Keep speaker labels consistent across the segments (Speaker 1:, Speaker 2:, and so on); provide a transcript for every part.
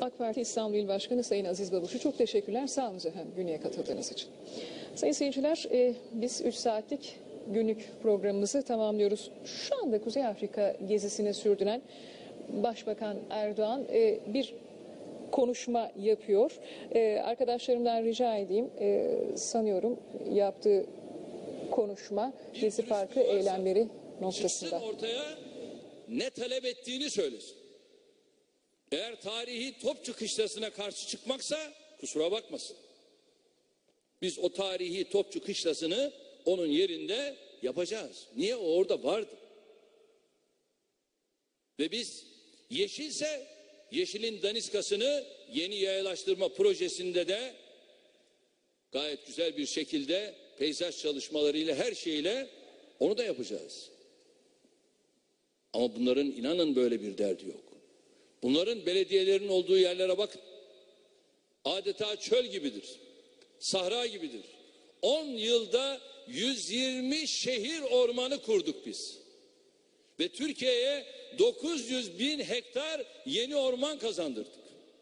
Speaker 1: AK Parti İstanbul İl Başkanı Sayın Aziz Babuş'u çok teşekkürler. Sağ olun efendim günlüğe katıldığınız için. Sayın seyirciler, biz 3 saatlik günlük programımızı tamamlıyoruz. Şu anda Kuzey Afrika gezisini sürdüren Başbakan Erdoğan bir konuşma yapıyor. Arkadaşlarımdan rica edeyim, sanıyorum yaptığı konuşma Gezi Parkı eylemleri noktasında.
Speaker 2: Ortaya ne talep ettiğini söylesin. Eğer tarihi Topçu Kışlası'na karşı çıkmaksa kusura bakmasın. Biz o tarihi Topçu Kışlası'nı onun yerinde yapacağız. Niye? O orada vardı. Ve biz yeşilse yeşilin daniskasını yeni yayalaştırma projesinde de gayet güzel bir şekilde peyzaj çalışmalarıyla her şeyle onu da yapacağız. Ama bunların inanın böyle bir derdi yok. Bunların belediyelerin olduğu yerlere bakın. Adeta çöl gibidir. Sahra gibidir. 10 yılda 120 şehir ormanı kurduk biz. Ve Türkiye'ye 900 bin hektar yeni orman kazandırdık.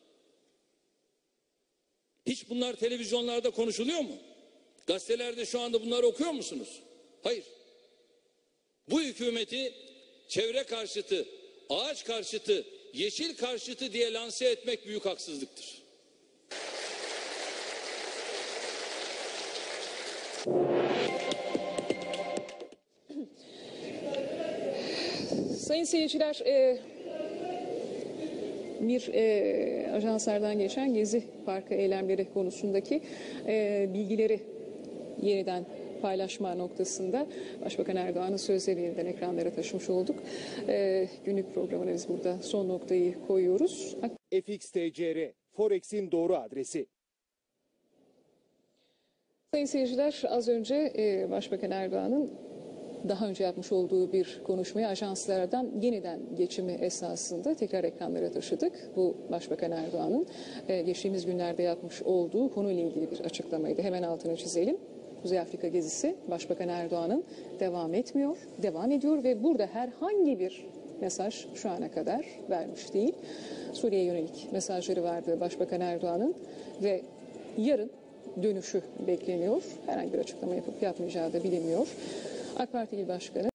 Speaker 2: Hiç bunlar televizyonlarda konuşuluyor mu? Gazetelerde şu anda bunları okuyor musunuz? Hayır. Bu hükümeti çevre karşıtı, ağaç karşıtı, yeşil karşıtı diye lanse etmek büyük haksızlıktır.
Speaker 1: Sayın seyirciler, bir ajanslardan geçen Gezi Parkı eylemleri konusundaki bilgileri yeniden paylaşma noktasında Başbakan Erdoğan'ın sözleri yeniden ekranlara taşımış olduk. Günlük programına biz burada son noktayı koyuyoruz.
Speaker 3: FXTCR, Forex'in doğru adresi.
Speaker 1: Sayın seyirciler, az önce Başbakan Erdoğan'ın daha önce yapmış olduğu bir konuşmayı ajanslardan yeniden geçimi esasında tekrar ekranlara taşıdık. Bu Başbakan Erdoğan'ın geçtiğimiz günlerde yapmış olduğu konuyla ilgili bir açıklamaydı. Hemen altını çizelim. Kuzey Afrika gezisi Başbakan Erdoğan'ın devam ediyor ve burada herhangi bir mesaj şu ana kadar vermiş değil. Suriye'ye yönelik mesajları vardı Başbakan Erdoğan'ın ve yarın dönüşü bekleniyor. Herhangi bir açıklama yapıp yapmayacağı da bilinmiyor. AK Parti İl Başkanı